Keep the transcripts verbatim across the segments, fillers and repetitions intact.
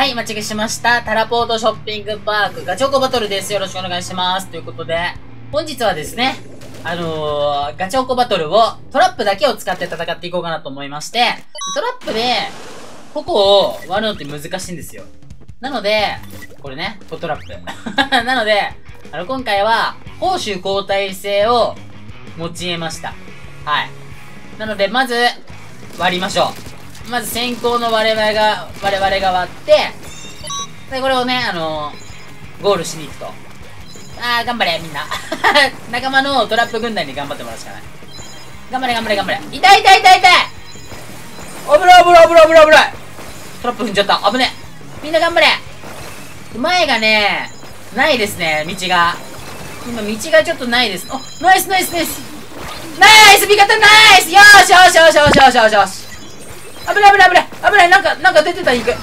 はい、待ちしました。タラポートショッピングパークガチョコバトルです。よろしくお願いします。ということで、本日はですね、あのー、ガチョコバトルをトラップだけを使って戦っていこうかなと思いまして、トラップで、矛を割るのって難しいんですよ。なので、これね、トラップ。なので、あの、今回は、攻守交代制を用いました。はい。なので、まず、割りましょう。まず先行の我々が、我々が割って、で、これをね、あのー、ゴールしに行くと。あー、頑張れ、みんな。仲間のトラップ軍団に頑張ってもらうしかない。頑張れ、頑張れ、頑張れ。痛い痛い痛い痛い危ない危ない危ない危ない危ないトラップ踏んじゃった。危ね。みんな頑張れ。前がね、ないですね、道が。今、道がちょっとないです。あ、ナイスナイスナイスナイス味方ナイスよーしよしよしよしよしよしよし危ない危ない危ない危ないなんか、なんか出てた、行く。ちょ、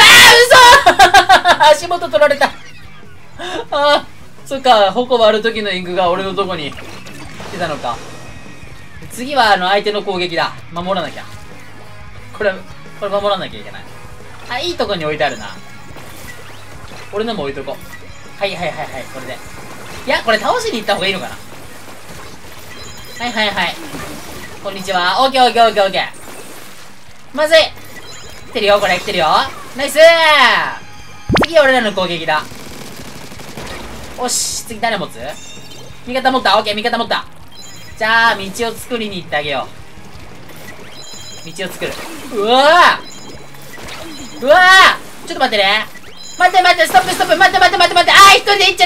あー、嘘足元取られた。ああ、そっか、矛割る時のインクが俺のとこに来たのか。次は、あの、相手の攻撃だ。守らなきゃ。これ、これ守らなきゃいけない。あ、いいとこに置いてあるな。俺のも置いとこう。はいはいはいはい、これで。いや、これ倒しに行った方がいいのかな。はいはいはい。こんにちは。オッケーオッケーオッケーオッケー。まずい。来てるよ、これ来てるよ。ナイスー。次俺らの攻撃だ。おし、次誰持つ？味方持った。オッケー、味方持った。じゃあ、道を作りに行ってあげよう。道を作る。うわーうわーちょっと待ってね。待って待って、ストップストップ、待って待って待って待って、あー、一人で行っちゃった。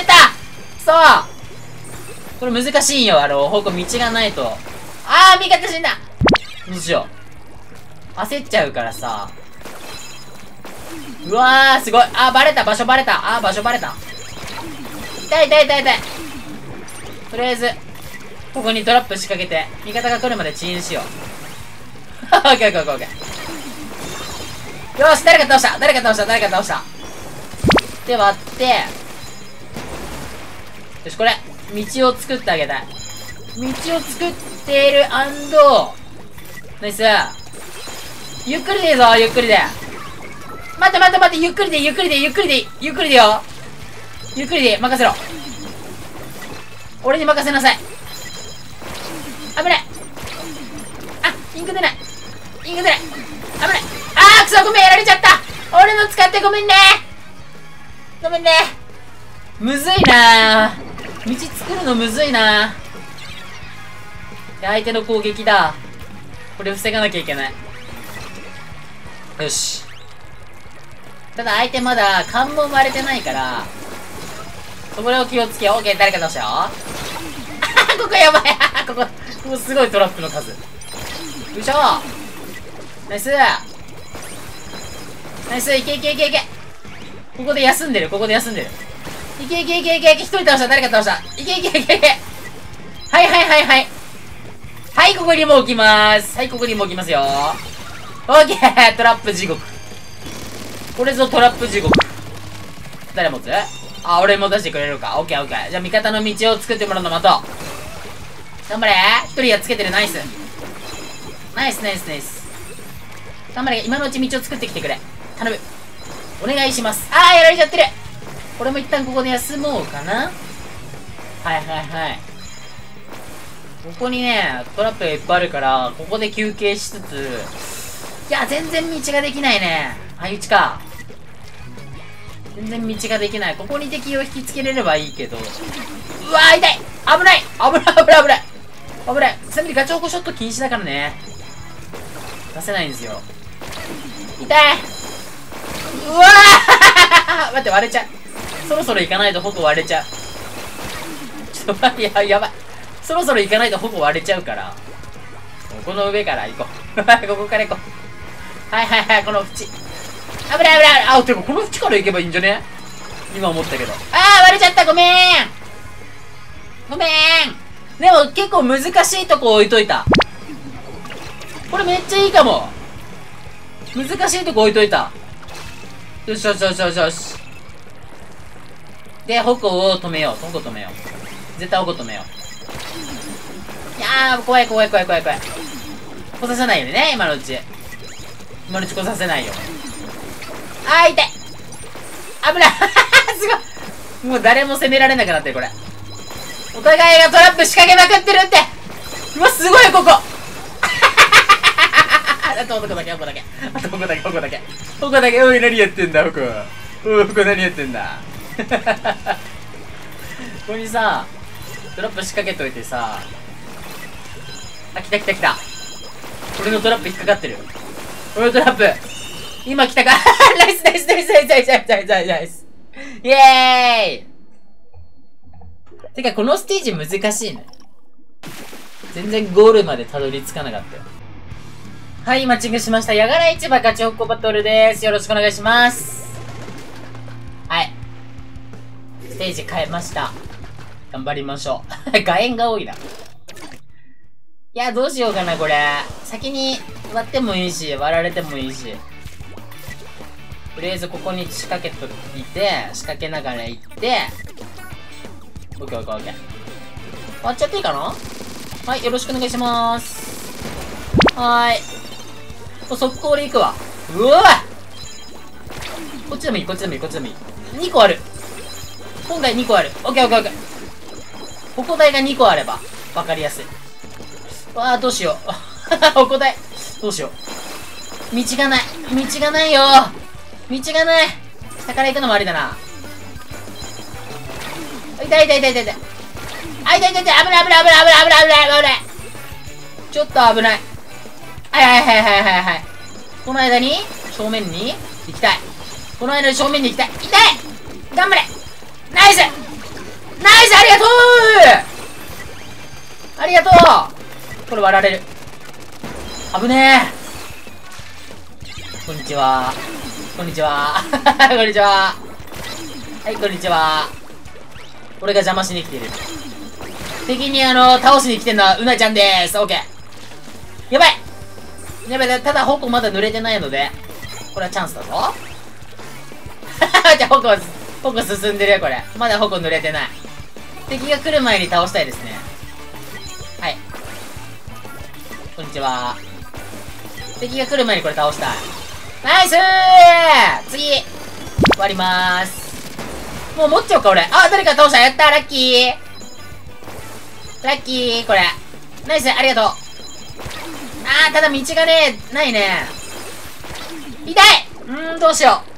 そうこれ難しいよ、あの、ほこ道がないと。あー、味方死んだ。どうしよう。焦っちゃうからさ。うわー、すごい。あー、バレた、場所バレた。あー、場所バレた。痛い痛い痛い痛い。とりあえず、ここにトラップ仕掛けて、味方が来るまで遅延しよう。オッケーオッケーオッケーオッケー。よーし、誰か倒した誰か倒した誰か倒したで、割って、よし、これ、道を作ってあげたい。道を作っているアンド、ナイス。ゆっくりでいいぞ、ゆっくりで。待って待って待って、ゆっくりでいい、ゆっくりでいい、ゆっくりでいい、ゆっくりでいいよ。ゆっくりでいい、任せろ。俺に任せなさい。危ない。あ、インク出ない。インク出ない。危ない。あー、くそ、ごめん、やられちゃった。俺の使ってごめんね。ごめんね。むずいなー。道作るのむずいなー。で、相手の攻撃だ。これ防がなきゃいけない。よし。ただ相手まだ関門割れてないから、そこを気をつけよう。オッケー、誰か倒したよ。あー、ここやばい。ここ、ここすごいトラップの数。よいしょ。ナイス。ナイス、いけいけいけいけ。ここで休んでる、ここで休んでる。いけいけいけいけいけ、一人倒した、誰か倒した。いけいけいけいけ。はいはいはいはい。はい、ここにも置きまーす。はい、ここにも置きますよ。オッケー、トラップ地獄。これぞトラップ地獄。誰持つ？あ、俺も出してくれるか。オッケーオッケー。じゃあ味方の道を作ってもらうの待とう。頑張れ。一人やっつけてる。ナイス。ナイスナイスナイス。頑張れ。今のうち道を作ってきてくれ。頼む。お願いします。あー、やられちゃってる。俺も一旦ここで休もうかな。はいはいはい。ここにね、トラップがいっぱいあるから、ここで休憩しつつ、いや、全然道ができないね。相打ちか。全然道ができない。ここに敵を引きつけれればいいけど。うわー、痛い。危ない危ない危ない危ない危ない。ちなみにガチョコショット禁止だからね。出せないんですよ。痛い。うわー待って、割れちゃう。そろそろ行かないと矛割れちゃう。ちょっと待って、や、やばい。そろそろ行かないと矛割れちゃうから。この上から行こう。ここから行こう。はいはいはい、この縁。危ない危ない。あ、てかこの縁から行けばいいんじゃね？今思ったけど。あー、割れちゃった。ごめん。ごめん。でも結構難しいとこ置いといた。これめっちゃいいかも。難しいとこ置いといた。よしよしよしよしよし。で、矛を止めよう。矛止めよう。絶対矛止めよう。いやー、怖い怖い怖い怖い怖い。来させないようにね、今のうち。今のうち来させないよ。あー、痛い。 危ないすごい。もう誰も攻められなくなってる、これ。お互いがトラップ仕掛けまくってるって。うわ、すごい、ここあと、ここだけ、ここだけ。あと、ここだけ、ここだけ。ここだけ、おい、何やってんだ、ここ。おい、ここ何やってんだ。ここにさ、トラップ仕掛けといてさ。あ、来た来た来た。俺のトラップ引っかかってる。俺のトラップ。今来たかナイスナイスナイスナイスナイスナイスナイスナイスナイス。イエーイ。てか、このステージ難しいね。全然ゴールまでたどり着かなかったよ。はい、マッチングしました。ヤガラ市場ガチホッコバトルです。よろしくお願いします。はい。ステージ変えました。頑張りましょう。楕円が多いな。いや、どうしようかな、これ。先に割ってもいいし、割られてもいいし。とりあえずここに仕掛けといて、仕掛けながら行って、オッケーオッケーオッケー。割っちゃっていいかな？はい、よろしくお願いします。はーい。もう速攻で行くわ。うわこっちでもいい、こっちでもいい、こっちでもいい。にこある。今回にこある。オッケーオッケーオッケー。ここ台がにこあれば、わかりやすい。わあ、どうしよう。ここ台。どうしよう。道がない。道がないよ。道がない。下から行くのもありだな。痛い痛い痛い痛い痛い。あ、痛い痛い痛い。危ない危ない危ない危ない危ない危ない。ちょっと危ない。はいはいはいはいはいはい。この間に、正面に行きたい。この間に正面に行きたい。痛い頑張れナイスナイスありがとうありがとうこれ割られる。危ねえ。こんにちは。こんにちは。こんにちは。はい、こんにちは。俺が邪魔しに来てる。敵にあの、倒しに来てんのはうなちゃんでーす。オッケー。やばいやばい、ただ矛まだ濡れてないので、これはチャンスだぞ。じゃあ、矛、矛進んでるよ、これ。まだ矛濡れてない。敵が来る前に倒したいですね。はい。こんにちは。敵が来る前にこれ倒したい。ナイスー次割りまーす。もう持っちゃおうか、俺。あ、誰か倒した。やったーラッキーラッキーこれ。ナイスありがとう。あー、ただ道がね、ないね。痛いうーん、どうしよ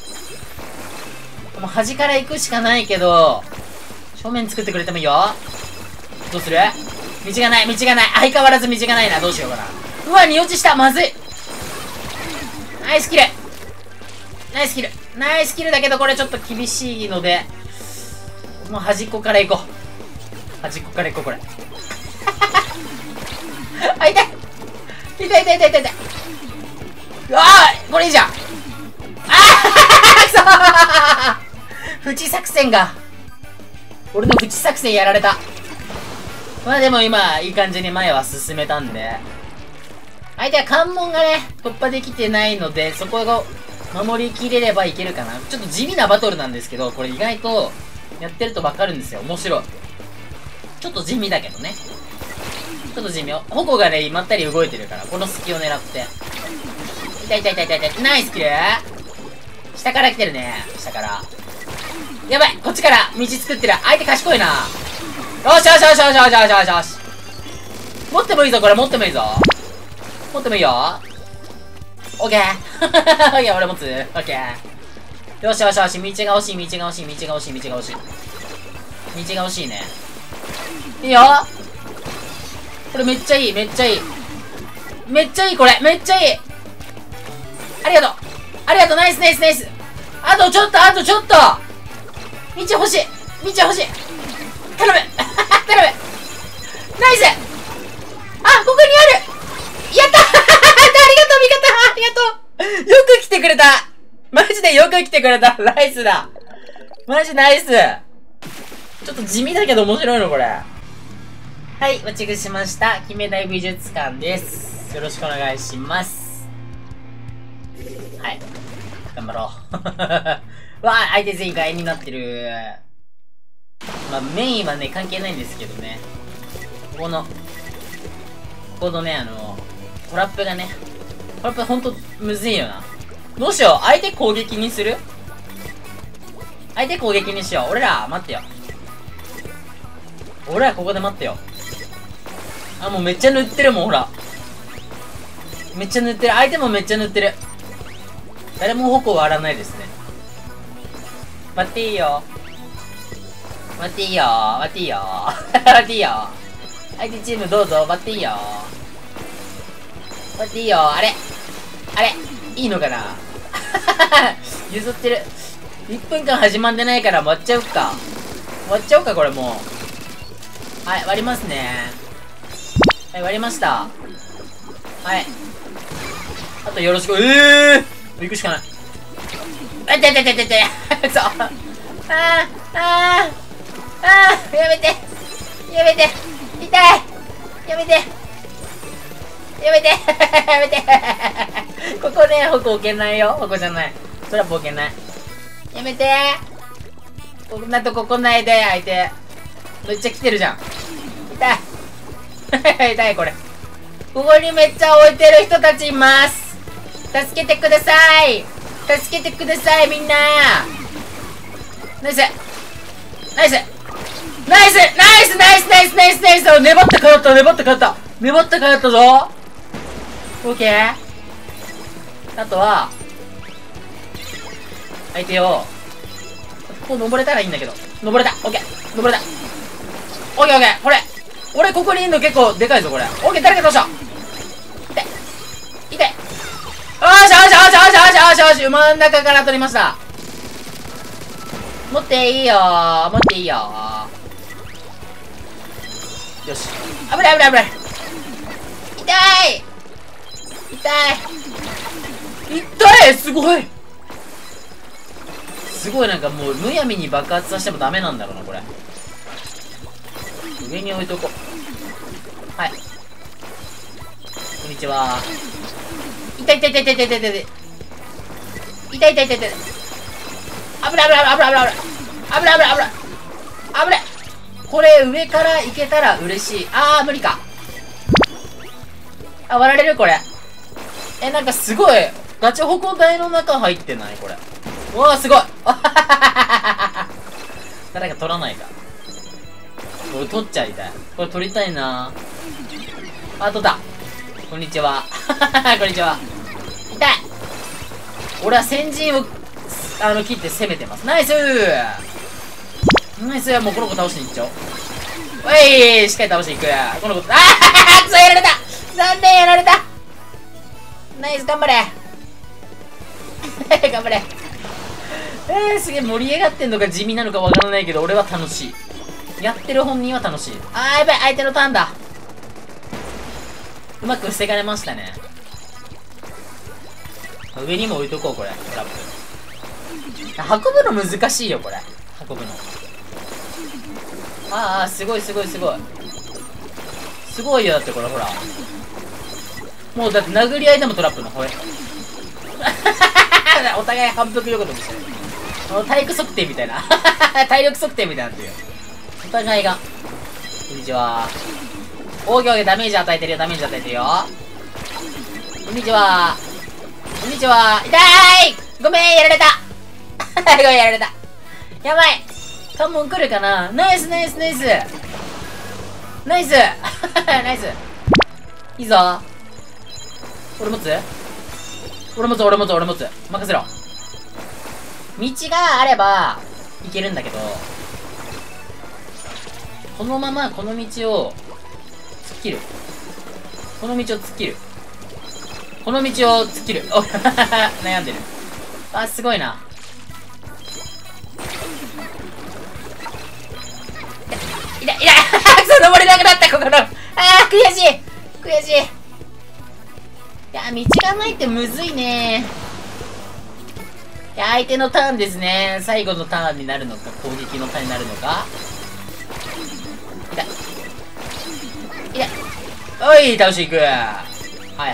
う。もう端から行くしかないけど、正面作ってくれてもいいよ。どうする？道がない、道がない。相変わらず道がないな。どうしようかな。うわ、二落ちした。まずい。ナイスキル。ナイスキル。ナイスキルだけど、これちょっと厳しいので、もう端っこから行こう。端っこから行こう、これ。あ、痛い痛い痛い痛い痛い痛い。うわーこれいいじゃん。ああくそープチ作戦が。俺のプチ作戦やられた。まあでも今、いい感じに前は進めたんで。相手は関門がね、突破できてないので、そこを守りきれればいけるかな。ちょっと地味なバトルなんですけど、これ意外と、やってるとわかるんですよ。面白い。ちょっと地味だけどね。ちょっと地味よ。矛がね、まったり動いてるから、この隙を狙って。痛い痛い痛い痛い痛い。ナイスキル下から来てるね。下から。やばいこっちから道作ってる。相手賢いな。よしよしよしよしよしよしよしよし。持ってもいいぞ、これ持ってもいいぞ。持ってもいいよ。オッケー。オッケー、俺持つ。オッケー。よしよしよし。道が欲しい、道が欲しい、道が欲しい、道が欲しい。道が欲しいね。いいよ。これめっちゃいい、めっちゃいい。めっちゃいい、これ。めっちゃいい。ありがとう。ありがとう、ナイスナイスナイス。あとちょっと、あとちょっと。道欲しい。道欲しい。頼む。頼む。ナイス。あ、ここにある。やったーありがとう、味方ありがとうよく来てくれたマジでよく来てくれたナイスだマジナイスちょっと地味だけど面白いのこれ。はい、マッチングしました。決め台美術館です。よろしくお願いします。はい。頑張ろう。わあ、相手全員外縁になってる。まあ、メインはね、関係ないんですけどね。ここの、ここのね、あの、トラップがね、トラップほんとむずいよな。どうしよう相手攻撃にする相手攻撃にしよう。俺ら、待ってよ。俺らここで待ってよ。あ、もうめっちゃ塗ってるもん、ほら。めっちゃ塗ってる。相手もめっちゃ塗ってる。誰も矛割らないですね。待っていいよ。待っていいよ。待っていいよ。待っていいよ。相手チームどうぞ。待っていいよ。待っていいよ。あれあれいいのかな譲ってる。いっぷんかん始まんでないから割っちゃうか。割っちゃおうか、これもう。はい、割りますね。はい、割りました。はい。あとよろしく。ええー、行くしかない。あ、いててててて。そう。あー、あー、あー、やめて。やめて。痛い。やめて。やめて。やめて。ここね、矛置けないよ。矛じゃない。トラップ置けない。やめて。こんなとこ来ないで、相手。めっちゃ来てるじゃん。痛い。痛い、これ。ここにめっちゃ置いてる人たちいます。助けてください。助けてください、みんな。ナイス。ナイス。ナイスナイスナイスナイスナイスナイス。粘って帰った、粘って帰った。粘って帰ったぞ。オッケー。あとは、相手を、ここ登れたらいいんだけど。登れた。オッケー。登れた。オッケーオッケー。これ。俺ここにいるの結構でかいぞ、これ。オッケー、誰か倒した。痛い。痛い。よーしよしよしよしよしよしよし。真ん中から取りました。持っていいよー。持っていいよー。よし。危ない危ない危ない。痛い痛い痛い。すごいすごい。なんかもうむやみに爆発させてもダメなんだろうな、これ。上に置いとこう。はい。こんにちは。痛い痛い痛い痛い痛い痛い痛い痛い痛い痛い痛い痛い。危ない危ない危ない危ない危ない危ない危ない危ない危ない。これ上から行けたら嬉しい。あー無理か。あ、割られるこれ。え、なんかすごいガチホコ台の中入ってないこれ。うわーすごい誰か取らないか。これ取っちゃいたい。これ取りたいな。あ、取った。こんにちはこんにちは。痛い。俺は先陣をあの切って攻めてます。ナイスーナイス。もうこの子倒しに行っちゃおう。おい、しっかり倒していく。この子、ああくそ、やられた。残念、やられた。ナイス、頑張れ頑張れ。えー、すげえ盛り上がってんのか地味なのかわからないけど、俺は楽しい。やってる本人は楽しい。あー、やばい、相手のターンだ。うまく防がれましたね。上にも置いとこう、これ。トラップ。運ぶの難しいよ、これ。運ぶの。ああ、すごいすごいすごい。すごいよ、だってこれ、ほら。もう、だって殴り合いでもトラップの、ほれ。お互い反復横跳びしてる。体育測定みたいな。体力測定みたいになってるよ。お互いが。こんにちは。オーケーオーケー、ダメージ与えてるよ、ダメージ与えてるよ。こんにちは。こんにちは。痛いごめん、やられたごめん、やられた。やばい。関門来るかな。ナイスナイスナイスナイスナイス。いいぞ。俺持つ俺持つ俺持つ俺持つ。任せろ。道があればいけるんだけど、このままこの道を突っ切る。この道を突っ切る。この道を突っ切る。お悩んでる。あ、すごいな。いたいたいたくそ、登れなくなった、ここの。あー、悔しい悔しい。いや、道がないってむずいね。いや、相手のターンですね。最後のターンになるのか、攻撃のターンになるのか。いたいた。おい、倒していく。はいはいはい。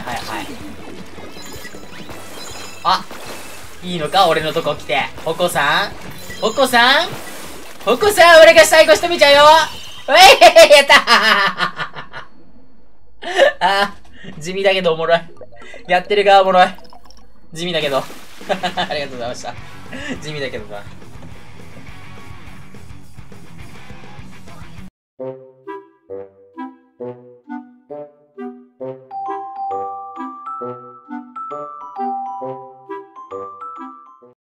あ、いいのか、俺のとこ来て。ホコさんホコさんホコさん、俺が最後仕留めちゃうよ。おい、やったあー、地味だけどおもろい。やってる側おもろい。地味だけど。ありがとうございました。地味だけどな。